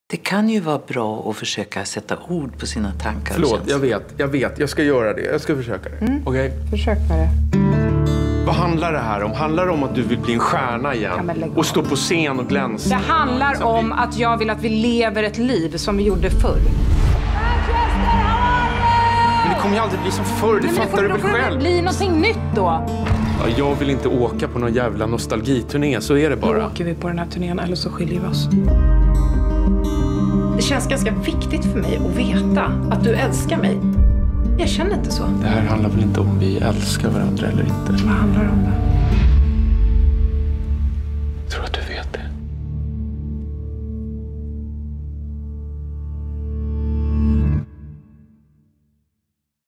Det kan ju vara bra att försöka sätta ord på sina tankar. Förlåt, jag vet. Jag ska göra det. Jag ska försöka det. Okej? Försök med det. Vad handlar det här om? Handlar det om att du vill bli en stjärna igen? Och stå på scen och glänsa? Det handlar om att jag vill att vi lever ett liv som vi gjorde förr. Men det kommer ju aldrig bli som förr, det fattar du väl själv? Det blir någonting nytt då. Ja, jag vill inte åka på någon jävla nostalgiturné, så är det bara. Då åker vi på den här turnén eller så skiljer vi oss. Det känns ganska viktigt för mig att veta att du älskar mig. Jag känner inte så. Det här handlar väl inte om vi älskar varandra eller inte? Vad handlar det om då?